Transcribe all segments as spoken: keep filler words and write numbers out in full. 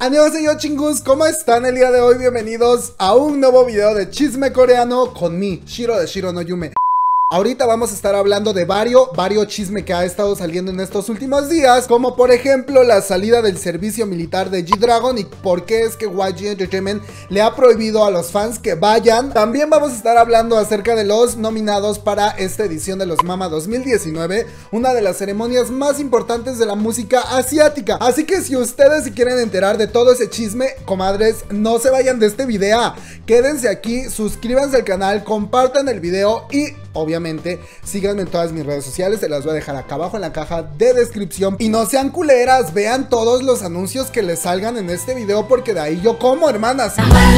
Annyeonghaseyo chingus, ¿cómo están el día de hoy? Bienvenidos a un nuevo video de chisme coreano con mi Shiro de Shiro no Yume. Ahorita vamos a estar hablando de varios, varios chisme que ha estado saliendo en estos últimos días, como por ejemplo la salida del servicio militar de G-Dragon y por qué es que Y G Entertainment le ha prohibido a los fans que vayan. También vamos a estar hablando acerca de los nominados para esta edición de los Mama dos mil diecinueve, una de las ceremonias más importantes de la música asiática. Así que si ustedes se quieren enterar de todo ese chisme, comadres, no se vayan de este video, quédense aquí, suscríbanse al canal, compartan el video y obviamente síganme en todas mis redes sociales, se las voy a dejar acá abajo en la caja de descripción. Y no sean culeras, vean todos los anuncios que les salgan en este video, porque de ahí yo como, hermanas.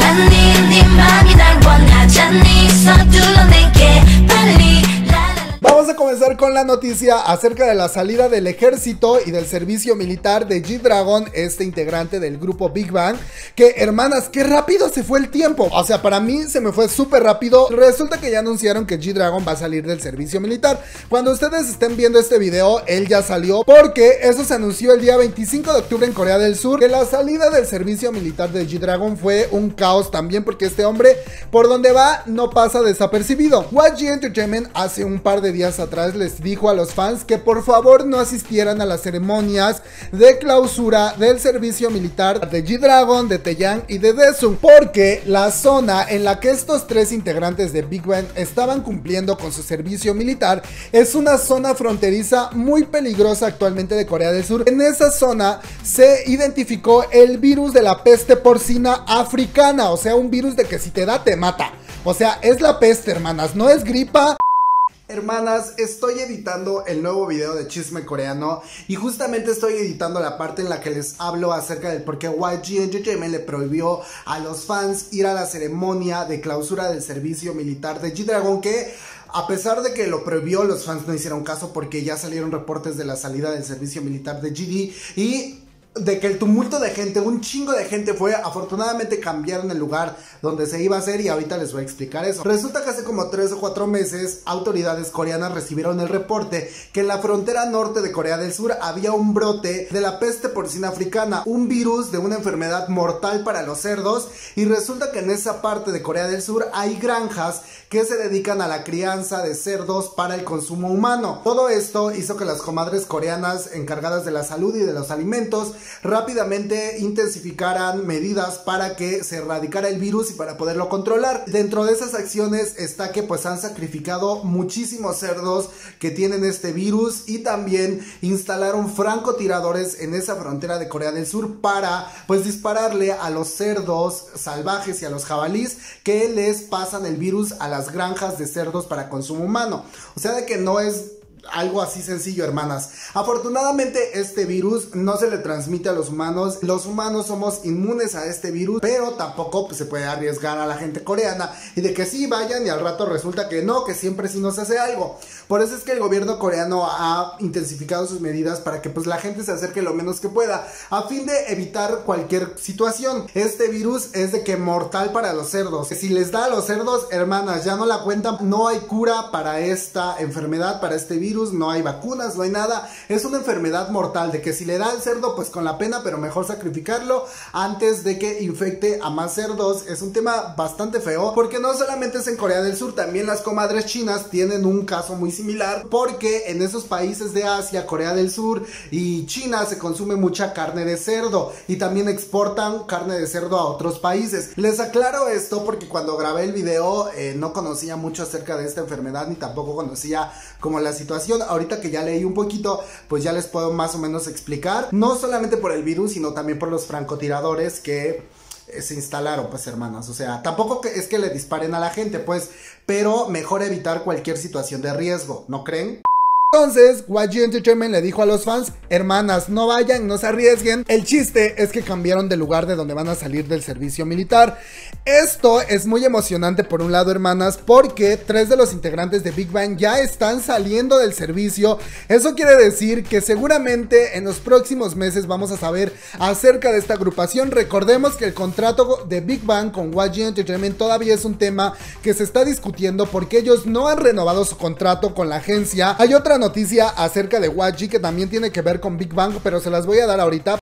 Vamos a comenzar con la noticia acerca de la salida del ejército y del servicio militar de G-Dragon, este integrante del grupo Big Bang. Que, hermanas, qué rápido se fue el tiempo. O sea, para mí se me fue súper rápido. Resulta que ya anunciaron que G-Dragon va a salir del servicio militar. Cuando ustedes estén viendo este video, él ya salió, porque eso se anunció el día veinticinco de octubre en Corea del Sur. Que la salida del servicio militar de G-Dragon fue un caos también, porque este hombre, por donde va, no pasa desapercibido. Y G Entertainment hace un par de días atrás les dijo a los fans que por favor no asistieran a las ceremonias de clausura del servicio militar de G-Dragon, de Taeyang y de Daesung, porque la zona en la que estos tres integrantes de Big Bang estaban cumpliendo con su servicio militar es una zona fronteriza muy peligrosa actualmente de Corea del Sur. En esa zona se identificó el virus de la peste porcina africana, o sea, un virus de que si te da te mata. O sea, es la peste, hermanas, no es gripa. Hermanas, estoy editando el nuevo video de chisme coreano y justamente estoy editando la parte en la que les hablo acerca del por qué Y G Entertainment le prohibió a los fans ir a la ceremonia de clausura del servicio militar de G-Dragon, que a pesar de que lo prohibió, los fans no hicieron caso porque ya salieron reportes de la salida del servicio militar de G D y de que el tumulto de gente, un chingo de gente fue. Afortunadamente cambiaron el lugar donde se iba a hacer y ahorita les voy a explicar eso. Resulta que hace como tres o cuatro meses autoridades coreanas recibieron el reporte que en la frontera norte de Corea del Sur había un brote de la peste porcina africana, un virus de una enfermedad mortal para los cerdos, y resulta que en esa parte de Corea del Sur hay granjas que se dedican a la crianza de cerdos para el consumo humano. Todo esto hizo que las comadres coreanas encargadas de la salud y de los alimentos rápidamente intensificaran medidas para que se erradicara el virus y para poderlo controlar. Dentro de esas acciones está que pues han sacrificado muchísimos cerdos que tienen este virus y también instalaron francotiradores en esa frontera de Corea del Sur para pues dispararle a los cerdos salvajes y a los jabalíes que les pasan el virus a las granjas de cerdos para consumo humano. O sea, de que no es algo así sencillo, hermanas. Afortunadamente este virus no se le transmite a los humanos. Los humanos somos inmunes a este virus, pero tampoco pues, se puede arriesgar a la gente coreana y de que sí vayan y al rato resulta que no, que siempre sí nos hace algo. Por eso es que el gobierno coreano ha intensificado sus medidas para que pues la gente se acerque lo menos que pueda, a fin de evitar cualquier situación. Este virus es de que mortal para los cerdos. Si les da a los cerdos, hermanas, ya no la cuentan. No hay cura para esta enfermedad, para este virus. No hay vacunas, no hay nada. Es una enfermedad mortal de que si le da al cerdo, pues con la pena, pero mejor sacrificarlo antes de que infecte a más cerdos. Es un tema bastante feo, porque no solamente es en Corea del Sur, también las comadres chinas tienen un caso muy similar, porque en esos países de Asia, Corea del Sur y China, se consume mucha carne de cerdo y también exportan carne de cerdo a otros países. Les aclaro esto porque cuando grabé el video eh, no conocía mucho acerca de esta enfermedad, ni tampoco conocía como la situación. Ahorita que ya leí un poquito, pues ya les puedo más o menos explicar, no solamente por el virus, sino también por los francotiradores que eh, se instalaron, pues, hermanas. O sea, tampoco que es que le disparen a la gente, pues, pero mejor evitar cualquier situación de riesgo, ¿no creen? Entonces, Y G Entertainment le dijo a los fans, hermanas, no vayan, no se arriesguen. El chiste es que cambiaron de lugar de donde van a salir del servicio militar. Esto es muy emocionante por un lado, hermanas, porque tres de los integrantes de Big Bang ya están saliendo del servicio. Eso quiere decir que seguramente en los próximos meses vamos a saber acerca de esta agrupación. Recordemos que el contrato de Big Bang con Y G Entertainment todavía es un tema que se está discutiendo porque ellos no han renovado su contrato con la agencia. Hay otra noticia acerca de Y G que también tiene que ver con Big Bang, pero se las voy a dar ahorita.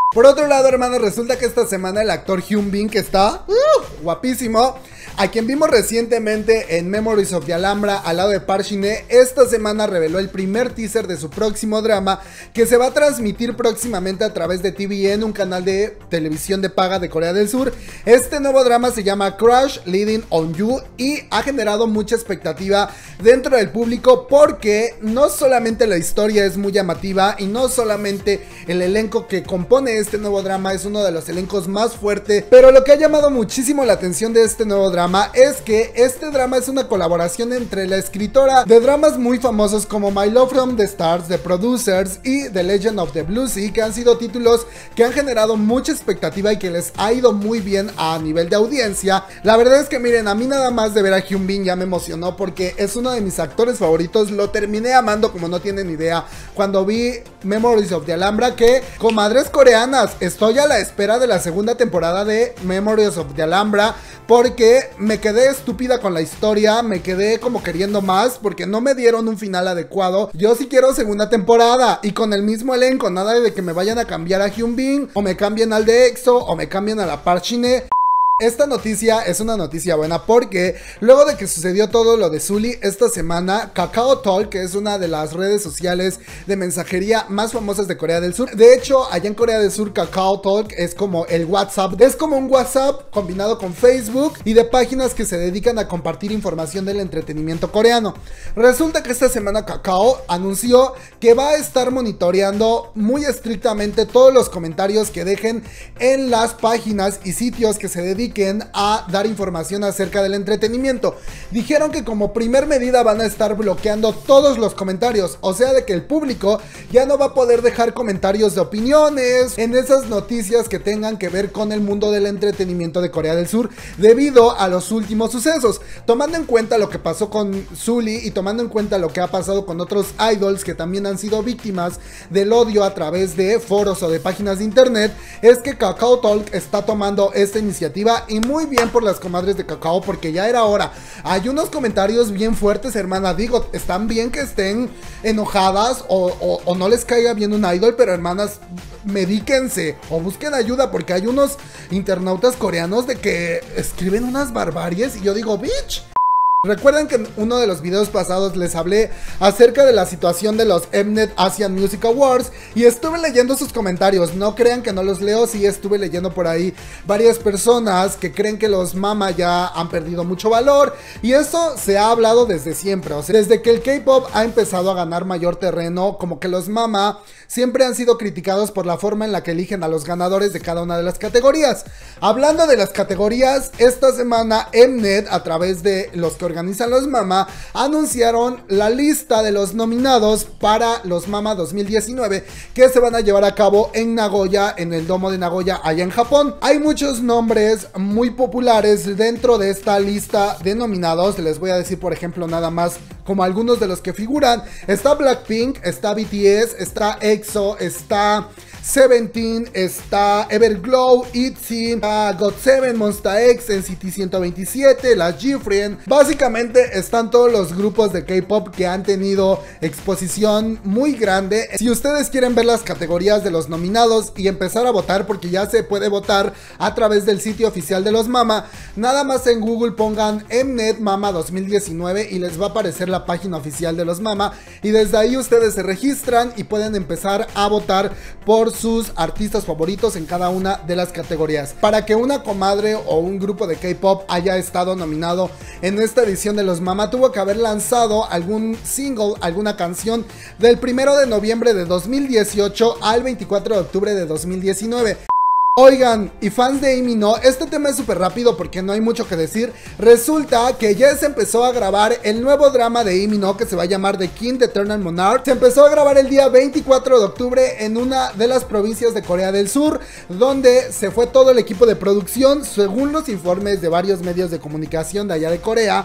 Por otro lado, hermanos, resulta que esta semana el actor Hyun Bin, que está uh, guapísimo, a quien vimos recientemente en Memories of the Alhambra al lado de Park Shin-hye, esta semana reveló el primer teaser de su próximo drama que se va a transmitir próximamente a través de T V N, un canal de televisión de paga de Corea del Sur. Este nuevo drama se llama Crush Leading on You y ha generado mucha expectativa dentro del público porque no solamente la historia es muy llamativa y no solamente el elenco que compone este nuevo drama es uno de los elencos más fuertes, pero lo que ha llamado muchísimo la atención de este nuevo drama es que este drama es una colaboración entre la escritora de dramas muy famosos como My Love from the Stars, The Producers y The Legend of the Blue Sea, que han sido títulos que han generado mucha expectativa y que les ha ido muy bien a nivel de audiencia. La verdad es que miren, a mí nada más de ver a Hyun Bin ya me emocionó porque es uno de mis actores favoritos, lo terminé amando como no tienen idea cuando vi Memories of the Alhambra, que comadres coreanas, estoy a la espera de la segunda temporada de Memories of the Alhambra porque me quedé estúpida con la historia, me quedé como queriendo más porque no me dieron un final adecuado. Yo sí quiero segunda temporada y con el mismo elenco, nada de que me vayan a cambiar a Hyun Bin o me cambien al de EXO o me cambien a la Park Shin-hye. Esta noticia es una noticia buena porque luego de que sucedió todo lo de Sulli esta semana, Kakao Talk, que es una de las redes sociales de mensajería más famosas de Corea del Sur, de hecho allá en Corea del Sur Kakao Talk es como el WhatsApp, es como un WhatsApp combinado con Facebook y de páginas que se dedican a compartir información del entretenimiento coreano. Resulta que esta semana Kakao anunció que va a estar monitoreando muy estrictamente todos los comentarios que dejen en las páginas y sitios que se dedican a dar información acerca del entretenimiento. Dijeron que como primer medida van a estar bloqueando todos los comentarios, o sea de que el público ya no va a poder dejar comentarios de opiniones en esas noticias que tengan que ver con el mundo del entretenimiento de Corea del Sur debido a los últimos sucesos. Tomando en cuenta lo que pasó con Sulli y tomando en cuenta lo que ha pasado con otros idols que también han sido víctimas del odio a través de foros o de páginas de internet, es que Kakao Talk está tomando esta iniciativa y muy bien por las comadres de Kakao porque ya era hora. Hay unos comentarios bien fuertes, hermana, digo, están bien que estén enojadas o, o, o no les caiga bien un idol, pero hermanas, medíquense o busquen ayuda porque hay unos internautas coreanos de que escriben unas barbaries y yo digo, bitch. Recuerden que en uno de los videos pasados les hablé acerca de la situación de los Mnet Asian Music Awards y estuve leyendo sus comentarios. No crean que no los leo, sí estuve leyendo por ahí varias personas que creen que los mama ya han perdido mucho valor y eso se ha hablado desde siempre, o sea, desde que el K-pop ha empezado a ganar mayor terreno, como que los mama siempre han sido criticados por la forma en la que eligen a los ganadores de cada una de las categorías. Hablando de las categorías, esta semana Mnet, a través de los que organizan los mama, anunciaron la lista de los nominados para los mama dos mil diecinueve que se van a llevar a cabo en Nagoya, en el domo de Nagoya allá en Japón. Hay muchos nombres muy populares dentro de esta lista de nominados. Les voy a decir por ejemplo nada más como algunos de los que figuran. Está Blackpink, está B T S, está EXO, está Seventeen, está Everglow, ITZY, está got seven, Monsta X, N C T ciento veintisiete, las G-Friend. Básicamente están todos los grupos de K-pop que han tenido exposición muy grande. Si ustedes quieren ver las categorías de los nominados y empezar a votar, porque ya se puede votar a través del sitio oficial de los mama, nada más en Google pongan Mnet Mama dos mil diecinueve y les va a aparecer la página oficial de los mama y desde ahí ustedes se registran y pueden empezar a votar por sus artistas favoritos en cada una de las categorías. Para que una comadre o un grupo de K-pop haya estado nominado en esta edición de los mama, tuvo que haber lanzado algún single, alguna canción del primero de noviembre de dos mil dieciocho al veinticuatro de octubre de dos mil diecinueve. Oigan, y fans de Amy No, este tema es súper rápido porque no hay mucho que decir. Resulta que ya se empezó a grabar el nuevo drama de Amy No que se va a llamar The King, The Eternal Monarch. Se empezó a grabar el día veinticuatro de octubre en una de las provincias de Corea del Sur, donde se fue todo el equipo de producción, según los informes de varios medios de comunicación de allá de Corea.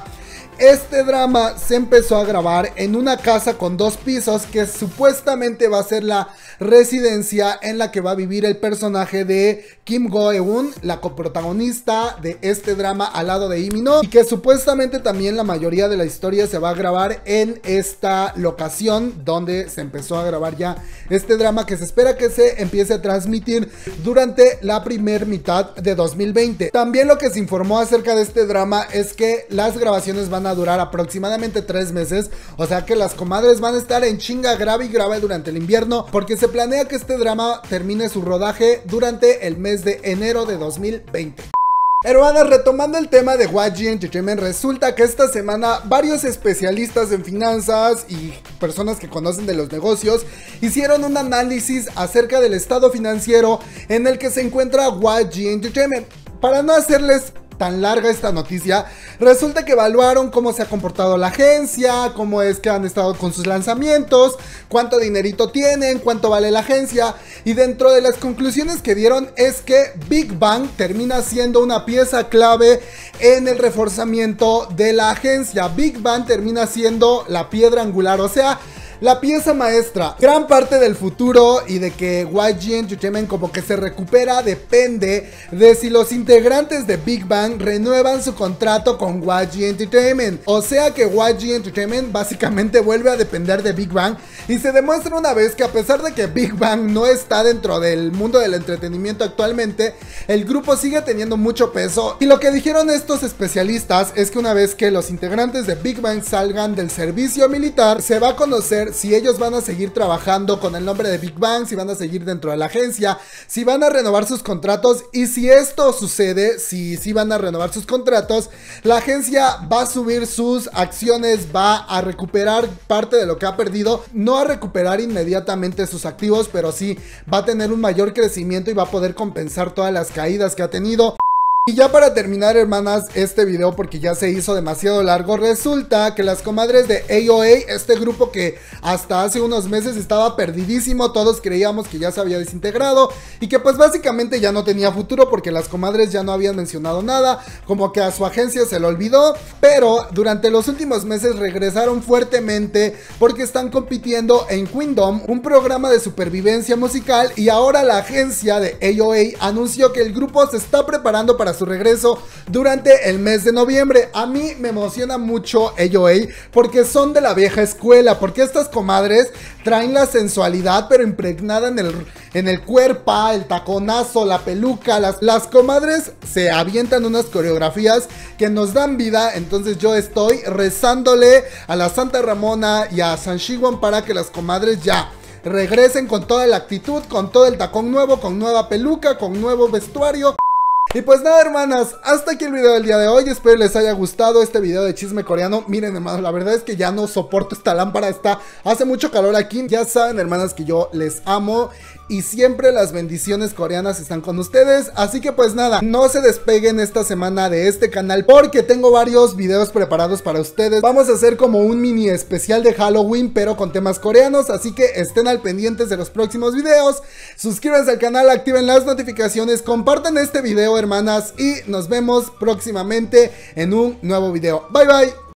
Este drama se empezó a grabar en una casa con dos pisos que supuestamente va a ser la residencia en la que va a vivir el personaje de Kim Go-eun, la coprotagonista de este drama al lado de Lee Min-ho, y que supuestamente también la mayoría de la historia se va a grabar en esta locación donde se empezó a grabar ya este drama, que se espera que se empiece a transmitir durante la primer mitad de dos mil veinte. También lo que se informó acerca de este drama es que las grabaciones van a durar aproximadamente tres meses, o sea que las comadres van a estar en chinga grave y grave durante el invierno, porque se planea que este drama termine su rodaje durante el mes de enero de dos mil veinte. Hermanas, retomando el tema de Y G Entertainment, resulta que esta semana varios especialistas en finanzas y personas que conocen de los negocios hicieron un análisis acerca del estado financiero en el que se encuentra Y G Entertainment. Para no hacerles tan larga esta noticia, resulta que evaluaron cómo se ha comportado la agencia, cómo es que han estado con sus lanzamientos, cuánto dinerito tienen, cuánto vale la agencia, y dentro de las conclusiones que dieron es que Big Bang termina siendo una pieza clave en el reforzamiento de la agencia. Big Bang termina siendo la piedra angular, o sea, la pieza maestra. Gran parte del futuro y de que Y G Entertainment como que se recupera depende de si los integrantes de Big Bang renuevan su contrato con Y G Entertainment. O sea que Y G Entertainment básicamente vuelve a depender de Big Bang, y se demuestra una vez que a pesar de que Big Bang no está dentro del mundo del entretenimiento actualmente, el grupo sigue teniendo mucho peso. Y lo que dijeron estos especialistas es que una vez que los integrantes de Big Bang salgan del servicio militar, se va a conocer si ellos van a seguir trabajando con el nombre de Big Bang, si van a seguir dentro de la agencia, si van a renovar sus contratos. Y si esto sucede, si, si van a renovar sus contratos, la agencia va a subir sus acciones, va a recuperar parte de lo que ha perdido, no a recuperar inmediatamente sus activos, pero sí va a tener un mayor crecimiento y va a poder compensar todas las caídas que ha tenido. Y ya para terminar, hermanas, este video, porque ya se hizo demasiado largo, resulta que las comadres de A O A, este grupo que hasta hace unos meses estaba perdidísimo, todos creíamos que ya se había desintegrado y que pues básicamente ya no tenía futuro porque las comadres ya no habían mencionado nada, como que a su agencia se le olvidó, pero durante los últimos meses regresaron fuertemente porque están compitiendo en Queendom, un programa de supervivencia musical, y ahora la agencia de A O A anunció que el grupo se está preparando para su regreso durante el mes de noviembre. A mí me emociona mucho A O A porque son de la vieja escuela, porque estas comadres traen la sensualidad pero impregnada en el, en el cuerpo, el taconazo, la peluca. Las, las comadres se avientan unas coreografías que nos dan vida, entonces yo estoy rezándole a la Santa Ramona y a San Shiwon para que las comadres ya regresen con toda la actitud, con todo el tacón nuevo, con nueva peluca, con nuevo vestuario. Y pues nada, hermanas, hasta aquí el video del día de hoy. Espero les haya gustado este video de chisme coreano. Miren, hermanos, la verdad es que ya no soporto esta lámpara, está, hace mucho calor aquí. Ya saben, hermanas, que yo les amo y siempre las bendiciones coreanas están con ustedes. Así que pues nada, no se despeguen esta semana de este canal porque tengo varios videos preparados para ustedes. Vamos a hacer como un mini especial de Halloween pero con temas coreanos, así que estén al pendientes de los próximos videos. Suscríbanse al canal, activen las notificaciones, compartan este video, hermanas, y nos vemos próximamente en un nuevo video. Bye bye.